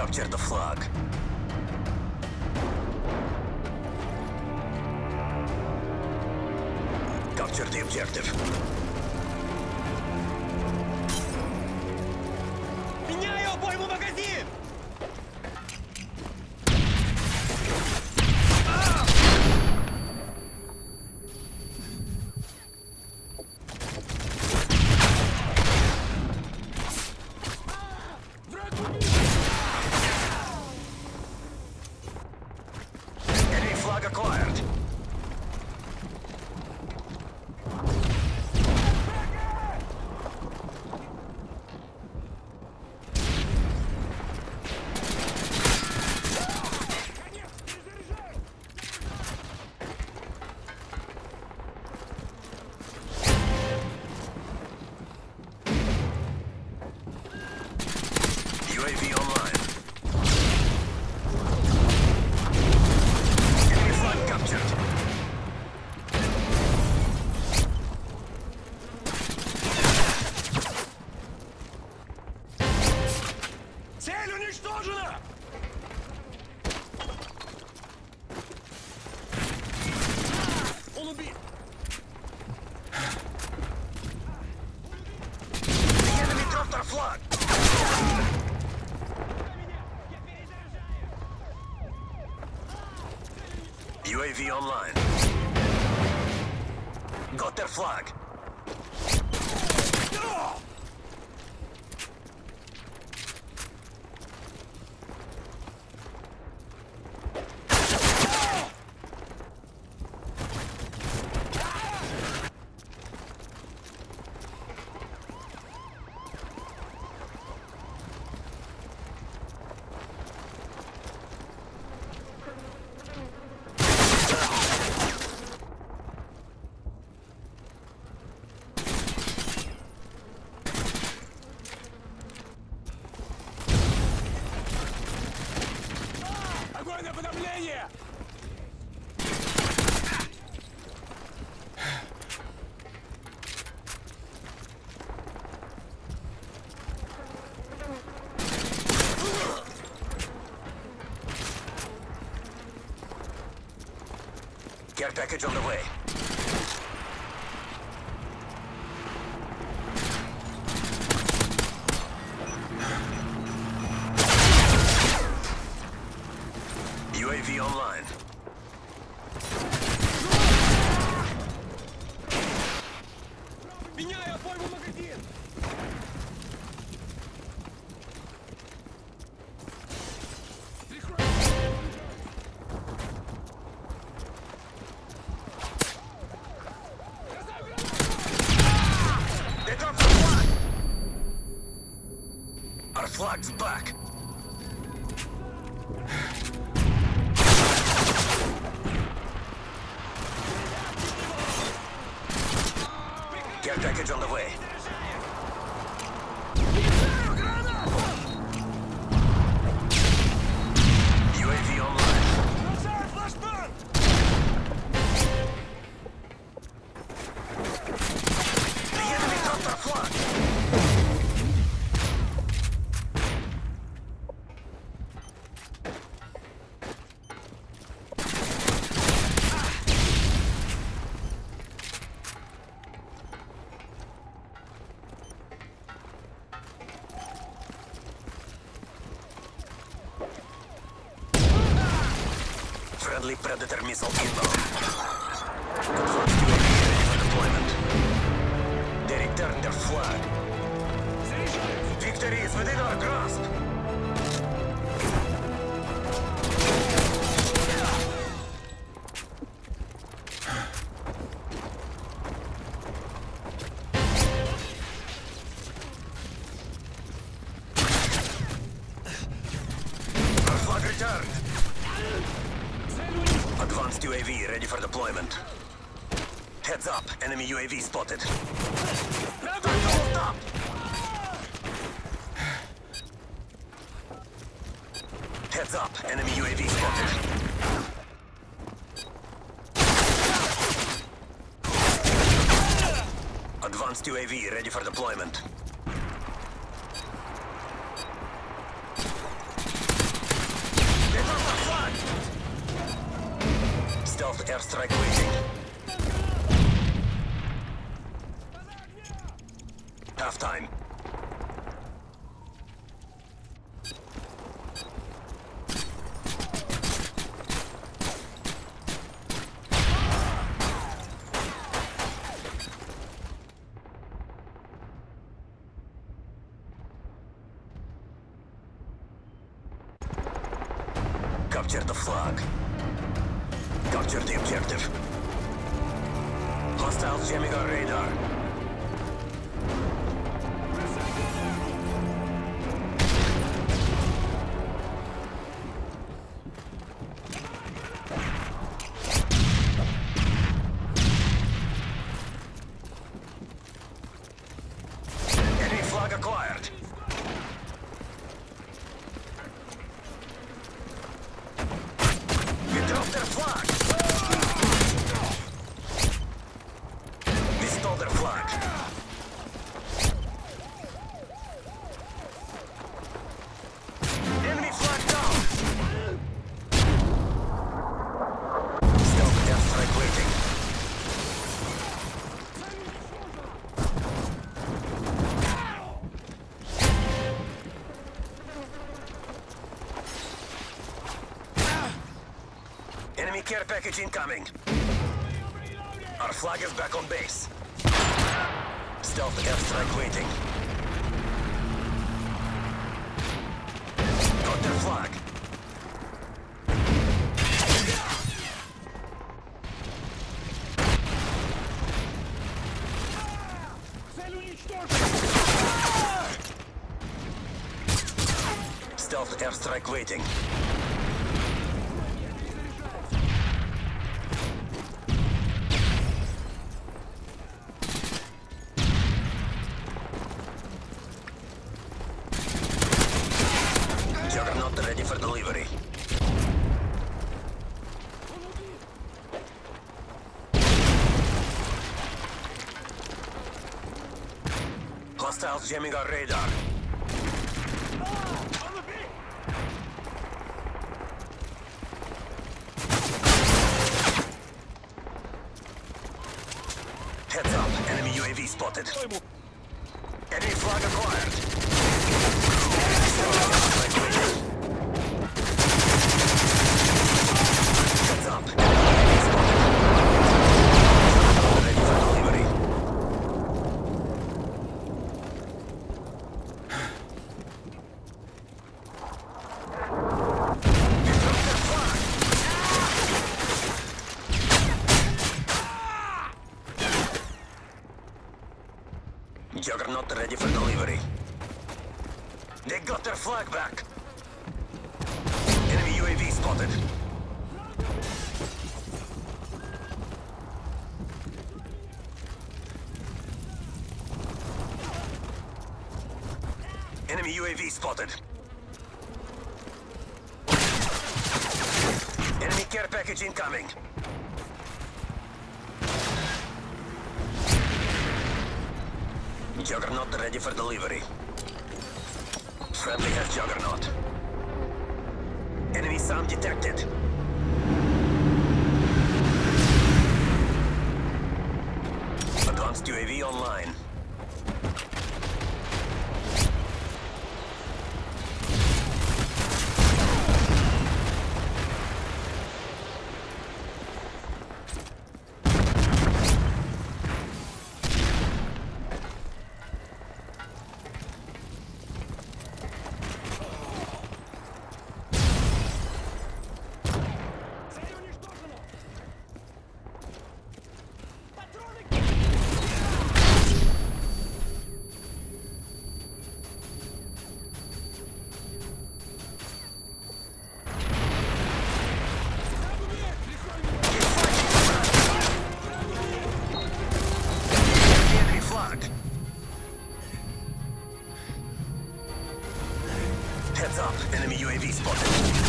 Capture the flag. Capture the objective. Меняю обойму магазин! Enemy flag acquired. UAV online. Enemy flag captured. Цель уничтожена! Он убит! The enemy dropped our flag. UAV online. Got their flag. Огонь на подавление! Care package on the way. UAV online. Меняю обойму магазин! They dropped our flag. Our flag's back. Care package on the way. UAV online. Бросаю флешбэк! The enemy dropped our flag. Friendly Predator missile inbound. Advanced UAV ready for deployment. They returned their flag. Victory is within our grasp. Our flag returned. Advanced UAV ready for deployment. Heads up, enemy UAV spotted. Time to hold up! Heads up, enemy UAV spotted. Advanced UAV ready for deployment. halftime. Capture the flag. Capture the objective. Hostiles jamming our radar. Enemy flag acquired. We dropped their flag. We stole their flag. Enemy flag down. Stealth airstrike waiting. Enemy care package incoming. Our flag is back on base. Stealth airstrike waiting. Got their flag. Цель уничтожена! Stealth airstrike waiting. Juggernaut ready for delivery. Hostiles jamming our radar. Heads up, enemy UAV spotted. Enemy flag acquired. Heads up, enemy UAV spotted. Ready for delivery. We dropped their flag. Juggernaut ready for delivery. They got their flag back. Enemy UAV spotted. Enemy UAV spotted. Enemy care package incoming. Juggernaut ready for delivery. Friendly has Juggernaut. Enemy sound detected. Advanced UAV online. Цель уничтожена! Патроны! Enemy flag. Heads up, enemy UAV spotted.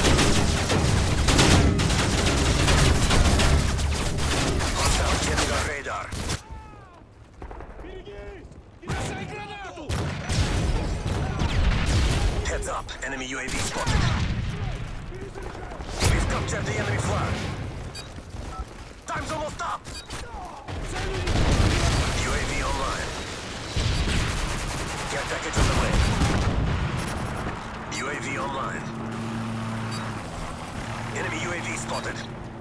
Hostile jamming our radar. Берегись! Бросай гранату! Heads up, enemy UAV spotted. We've captured the enemy flag. Time's almost up. Цель уничтожена! UAV online. Care package on the way. UAV online. Enemy UAV spotted.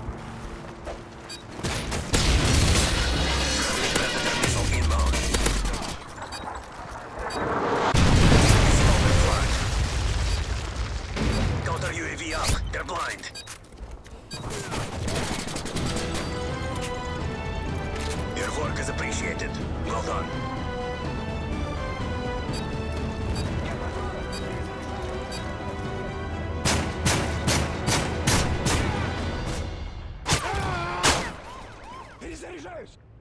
Friendly Predator missile inbound. Smoke and flash. Counter UAV up. They're blind. Your work is appreciated. Well done. Перезаряжаюсь!